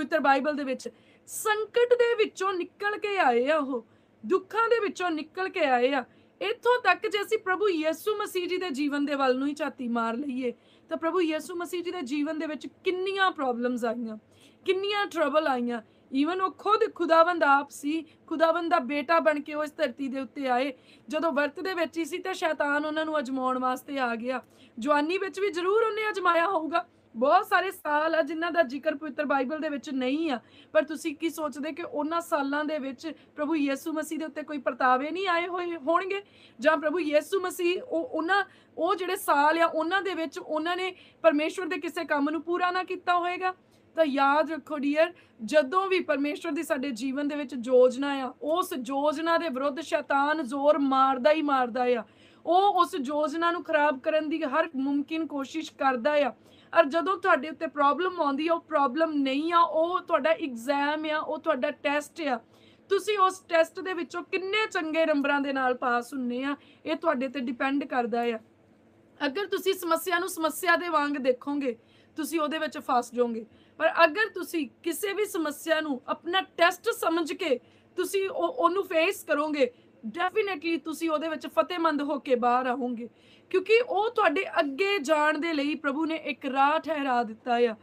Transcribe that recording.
ਪਵਿੱਤਰ ਬਾਈਬਲ ਦੇ ਵਿੱਚ ਸੰਕਟ ਦੇ ਵਿੱਚੋਂ ਨਿਕਲ ਕੇ ਆਏ ਆ, ਉਹ ਦੁੱਖਾਂ ਦੇ ਵਿੱਚੋਂ ਨਿਕਲ ਕੇ ਆਏ ਆ। ਇੱਥੋਂ ਤੱਕ ਜੇ ਅਸੀਂ ਪ੍ਰਭੂ ਯਿਸੂ ਮਸੀਹ ਜੀ ਦੇ ਜੀਵਨ ਦੇ ਵੱਲ ਨੂੰ ਹੀ ਝਾਤੀ ਮਾਰ ਲਈਏ ਤਾਂ ਪ੍ਰਭੂ ਯਿਸੂ ਮਸੀਹ ਜੀ ਦੇ ਜੀਵਨ ਦੇ ਵਿੱਚ ਕਿੰਨੀਆਂ ਪ੍ਰੋਬਲਮਸ ਆਈਆਂ, ਕਿੰਨੀਆਂ ਟਰਬਲ ਆਈਆਂ। ਈਵਨ ਉਹ ਖੁਦ ਖੁਦਾਵੰਦ ਆਪ ਸੀ, ਖੁਦਾਵੰਦ ਦਾ ਬੇਟਾ ਬਣ ਕੇ ਉਹ ਇਸ ਧਰਤੀ ਦੇ ਉੱਤੇ ਆਏ। ਜਦੋਂ ਵਰਤ ਦੇ ਵਿੱਚ ਹੀ ਸੀ ਤੇ ਸ਼ੈਤਾਨ ਉਹਨਾਂ ਨੂੰ ਅਜਮਾਉਣ ਵਾਸਤੇ ਆ ਗਿਆ। ਜਵਾਨੀ ਵਿੱਚ ਵੀ ਜ਼ਰੂਰ ਉਹਨੇ ਅਜਮਾਇਆ ਹੋਊਗਾ। ਬਹੁਤ ਸਾਰੇ ਸਾਲ ਆ ਜਿਨ੍ਹਾਂ ਦਾ ਜ਼ਿਕਰ ਪਵਿੱਤਰ ਬਾਈਬਲ ਦੇ ਵਿੱਚ ਨਹੀਂ ਆ, ਪਰ ਤੁਸੀਂ ਕੀ ਸੋਚਦੇ ਕਿ ਉਹਨਾਂ ਸਾਲਾਂ ਦੇ ਵਿੱਚ ਪ੍ਰਭੂ ਯਿਸੂ ਮਸੀਹ ਦੇ ਉੱਤੇ ਕੋਈ ਪਰਤਾਵੇ ਨਹੀਂ ਆਏ ਹੋਏ ਹੋਣਗੇ, ਜਾਂ ਪ੍ਰਭੂ ਯਿਸੂ ਮਸੀਹ ਉਹ ਜਿਹੜੇ ਸਾਲ ਆ ਉਹਨਾਂ ਦੇ ਵਿੱਚ ਉਹਨਾਂ ਨੇ ਪਰਮੇਸ਼ਵਰ ਦੇ ਕਿਸੇ ਕੰਮ ਨੂੰ ਪੂਰਾ ਨਾ ਕੀਤਾ ਹੋਏਗਾ। ਤਾਂ ਯਾਦ ਰੱਖੋ ਡੀਅਰ, ਜਦੋਂ ਵੀ ਪਰਮੇਸ਼ਵਰ ਦੀ ਸਾਡੇ ਜੀਵਨ ਦੇ ਵਿੱਚ ਯੋਜਨਾ ਆ, ਉਸ ਯੋਜਨਾ ਦੇ ਵਿਰੁੱਧ ਸ਼ੈਤਾਨ ਜ਼ੋਰ ਮਾਰਦਾ ਹੀ ਮਾਰਦਾ ਆ। ਉਹ ਉਸ ਯੋਜਨਾ ਨੂੰ ਖਰਾਬ ਕਰਨ ਦੀ ਹਰ ਮੁਮਕਿਨ ਕੋਸ਼ਿਸ਼ ਕਰਦਾ ਆ। ਔਰ ਜਦੋਂ ਤੁਹਾਡੇ ਉੱਤੇ ਪ੍ਰੋਬਲਮ ਆਉਂਦੀ ਆ, ਉਹ ਪ੍ਰੋਬਲਮ ਨਹੀਂ ਆ, ਉਹ ਤੁਹਾਡਾ ਐਗਜ਼ਾਮ ਆ, ਉਹ ਤੁਹਾਡਾ ਟੈਸਟ ਆ। ਤੁਸੀਂ ਉਸ ਟੈਸਟ ਦੇ ਵਿੱਚੋਂ ਕਿੰਨੇ ਚੰਗੇ ਨੰਬਰਾਂ ਦੇ ਨਾਲ ਪਾਸ ਹੁੰਨੇ ਆ, ਇਹ ਤੁਹਾਡੇ ਤੇ ਡਿਪੈਂਡ ਕਰਦਾ ਆ। ਅਗਰ ਤੁਸੀਂ ਸਮੱਸਿਆ ਨੂੰ ਸਮੱਸਿਆ ਦੇ ਵਾਂਗ ਦੇਖੋਗੇ, ਤੁਸੀਂ ਉਹਦੇ ਵਿੱਚ ਫਸ ਜਾਓਗੇ। ਪਰ ਅਗਰ ਤੁਸੀਂ ਕਿਸੇ ਵੀ ਸਮੱਸਿਆ ਨੂੰ ਆਪਣਾ ਟੈਸਟ ਸਮਝ ਕੇ ਤੁਸੀਂ ਉਹਨੂੰ ਫੇਸ ਕਰੋਗੇ, ਡੈਫੀਨੇਟਲੀ ਤੁਸੀਂ ਉਹਦੇ ਵਿੱਚ ਫਤਿਹਮੰਦ ਹੋ ਕੇ ਬਾਹਰ ਆਓਗੇ, ਕਿਉਂਕਿ ਉਹ ਤੁਹਾਡੇ ਅੱਗੇ ਜਾਣ ਦੇ ਲਈ ਪ੍ਰਭੂ ਨੇ ਇੱਕ ਰਾਹ ਠਹਿਰਾ ਦਿੱਤਾ ਆ।